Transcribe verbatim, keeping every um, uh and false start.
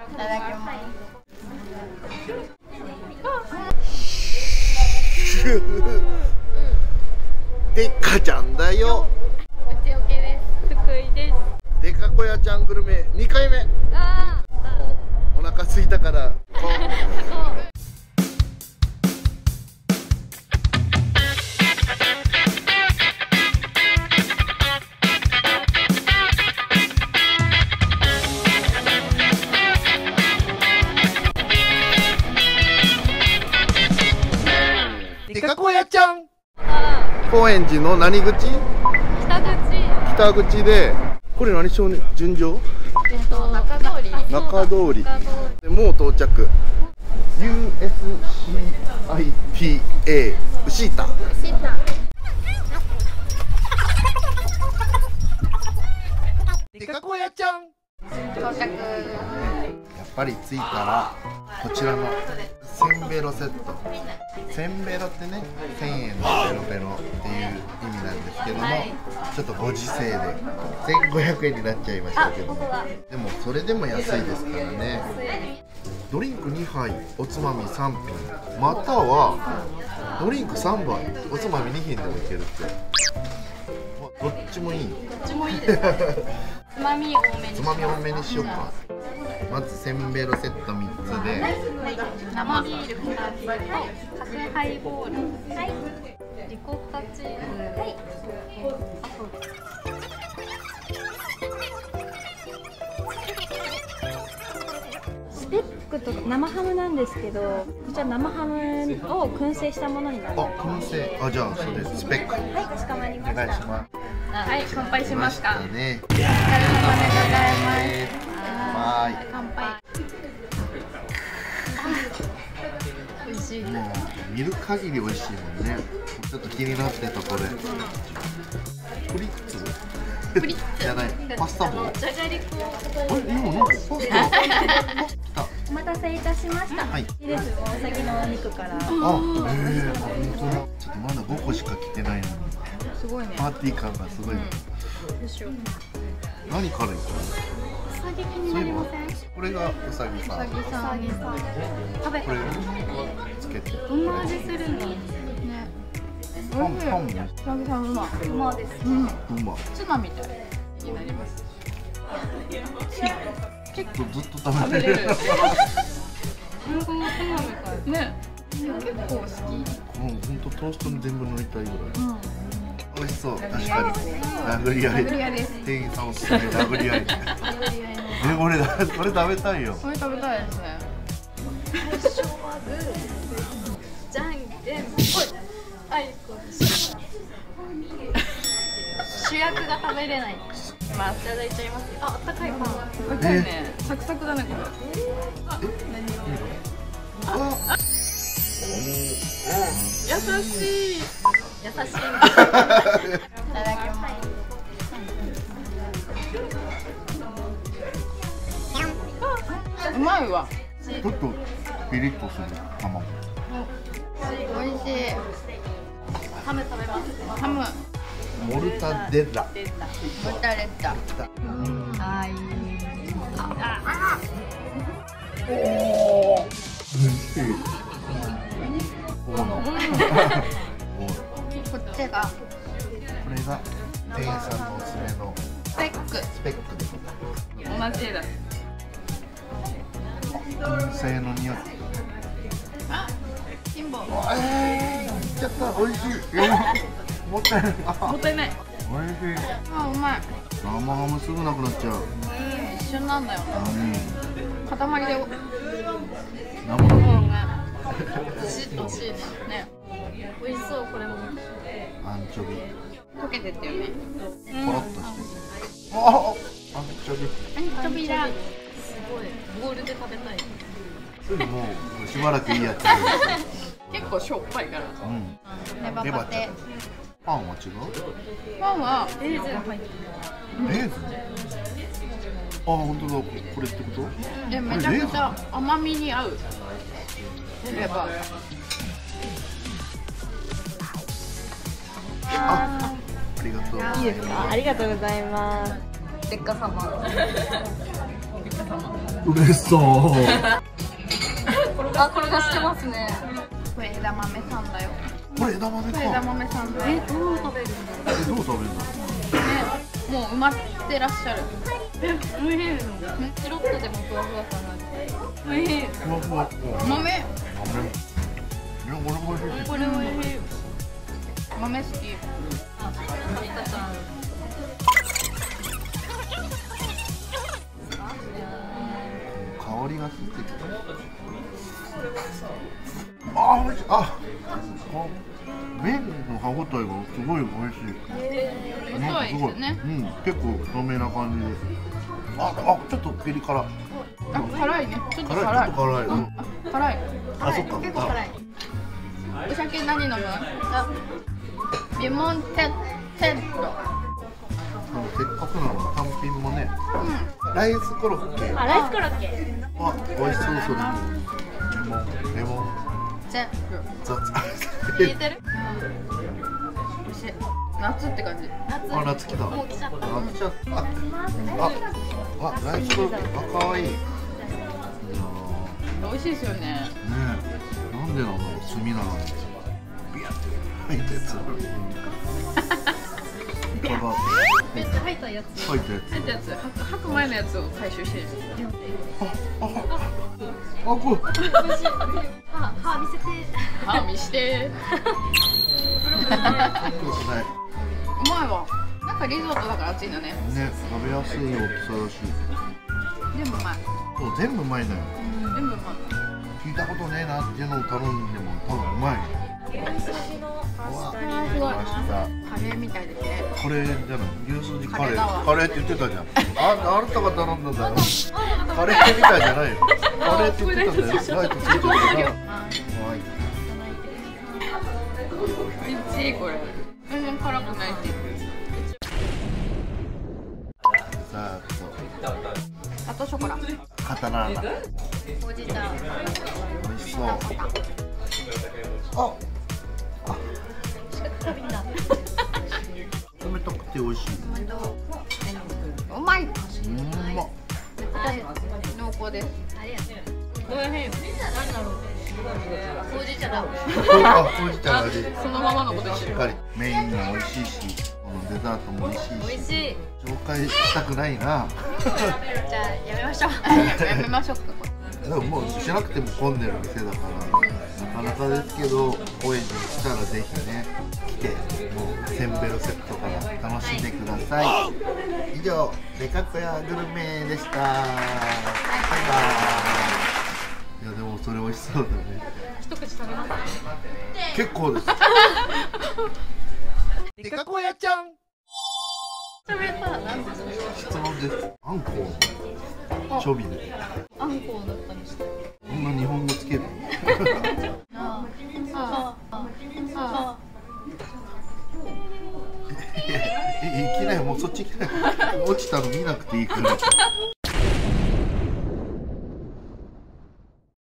ただきます。 でっかちゃんだよ。 うちおけです。福井です。 でかこやちゃんグルメにかいめ。 あお腹空いたからこうでかこやちゃん。高円寺の何口？ 北口。 北口で、これ何少年純情？ えっと中通り。 中通り。でもう到着。ユーエスシーアイティーエー ウシータ。 シータ。 でかこやちゃん。 到着。 やっぱり着いたらこちらのせんべろセット。せんべろってね、せんえんのベロベロっていう意味なんですけども、ちょっとご時世でせんごひゃくえんになっちゃいましたけども、でもそれでも安いですからね。ドリンクにはいおつまみさんぴん、またはドリンクさんばいおつまみにひんでもいけるって、どっちもいい。 どっちもいいです。つまみ多めに。 つまみ多めにしようか。まずせんべろセットみっつで、 生ビールふたつと角ハイボール、はい、リコッタチーズ、はい、あとスペックとか生ハムなんですけど、こちら生ハムを燻製したものになります。 あ、燻製。あ、じゃあそれスペック。 はい、かしこまりまおした。 願いします。 はい、乾杯しますか。 ね。 お疲れ様でございます。 はい。 乾杯。美味しい。 もう見る限り美味しいもんね。ちょっと気になってたこれ。プリッツ？ プリッツじゃない。パスタ棒？ じゃがりこ。 あれ、今なんかパスタ。来た。 お待たせいたしました。 はい。 いいです。お先のお肉から。 あ、ええ、本当だ。ちょっとまだごこしか来てないのに。 すごいね。 パーティー感がすごい。 どうしよう。 何からいくの？ うさぎ気になりません？ これがうさぎさん。 うさぎさん。食べこれつけて。 どんな味するの？ね。 パンパンも。 うさぎさんうま。うまです。うん。 うま。 ツナみたいになります。 結構ずっと食べれる。 本当のツナみたい。ね。結構好き。 もう本当トーストに全部塗りたいぐらい。 うん。 美味しそう。確かに。殴り合い。 殴り合いです。 店員さんおすすめ殴り合い。え、俺だ、これ食べたいよ。 これ食べたいですね。最初はグー。じゃんけんぽい。あいこです。主役が食べれない。まあ、いただいちゃいますよ。あ、あったかいパン。あったかいね。サクサクだね、これ。あ、何？ あ、 優しい。優しい。いただきます。うまいわ。 ちょっとピリッとする卵。 美味しい。ハム食べます。ハム。 モルタデラ。 モルタレッタ。はい。 おお。美味しい。こっちが。 これが店員さんのおすすめのスペック。 スペックで。 同じ絵だ。 燻製の匂い。 あ、金棒。 ええ、いっちゃった。美味しい。もったいない。 もったいない。 美味しい。 あ、うまい。 生ハムすぐなくなっちゃう。 うん、一緒なんだよ。塊で。 生ハム。 ずしっとしいね。ね。美味しそう、これも。 アンチョビ。 溶けてってよね。 ポロッとしてる。あ、アンチョビ。 アンチョビだ。すごい。ボウルで食べたい。 もうしばらくいいやつ。 結構しょっぱいから。 うん。 ネバパテ。 パンは違う？ パンはレーズン入ってる。 レーズン？あ、本当だ。これってこと？ で、めちゃくちゃ甘みに合う。レバー。 あ、ありがとう。 いいですか？ありがとうございます。 でっか様。 う嬉しそう。 あ、これがしてますね。 これ枝豆さんだよ。 これ枝豆これ枝か。 豆さんだよ。 え、どう食べるの？ え、どう食べるの？ もう埋まってらっしゃる。 え、おいしいの。チロッとでもふわふわ感があって。おいしい。 ふわふわ。 豆。 豆。いや、これも美味しい。 これおいしい。 豆好き。 あ、マリカさん。 香りがついてきた。あ、美味しい。あ、麺の歯ごたえがすごい美味しい。なんかすごい、うん、結構太めな感じで。あ、あ、ちょっとピリ辛。 あ、辛いね。ちょっと辛い、 辛い。 ちょっと辛い。うん、 あ、辛い。 あ、そっか。 結構辛い。お酒何飲む？あ、レモンテテッド。 せっかくなの単品もね。 うライスコロッケ。 あ、ライスコロッケ。 あ、美味しそうそれも。レモン、レモン。 ん。テッド。 雑。 入れてる？ 美味しい。夏って感じ。 夏。 あ、夏来た。 もう来ちゃった。 夏来ちゃった。あ、あ、あ、ライスコロッケ。あ、可愛い。いや美味しいですよね。 ー、ねえ、なんでなんだろう、炭なのに。ビヤって入ったやつ。 めっちゃ入ったやつ。 入ったやつ。 入ったやつ、吐く吐く前のやつを回収してる。 あ、あ、あ、これ。 歯、歯見せて。 歯見して。 はうまいわ。なんかリゾットだから熱いんだね。 い。ね、食べやすい大きさだし。 全部うまい。 そう、全部うまいのよ。 全部うまい。 聞いたことねえなっていうのを頼んでも、多分うまい。 牛筋のパスタにすごい。 明日。 カレーみたいですね。 カレーじゃない、牛すじカレカレーだわー。カレーって言ってたじゃん。あ、あなたが頼んだんだよ。カレーみたいじゃないよ。カレーって言ってたんだよ。ライトついてるから。はい。 美味しいこれ。全然辛くないし。 さあ、そう。 ガトーショコラ。 刀だ。 ほうじ茶。 美味しそう。あ、あ、 食べた。 冷たくて美味しい。 うまい。 うんま。 濃厚です。 あれやね。おいしい。なんだろう。ほうじ茶だ。 あ、ほうじ茶の味。 そのままのことしてる。 しっかりメインも美味しいし、このデザートも美味しいし。 美味しい。 紹介したくないな。 じゃあやめましょう。 やめましょうか。 でももうしなくても混んでる店だからなかなかですけど、高円寺に来たらぜひね来て、もうセンベロセットから楽しんでください。以上、デカ小屋グルメでした。バイバイ。いやでもそれ美味しそうだね。 一口食べます。 結構です。デカ小屋ちゃん。 食べた。なんで質問です。あんこをちょびで。 あんこだったりして。 こんな日本語つける。 ああああ。 いきなりもうそっち行きなり落ちたの見なくていいから。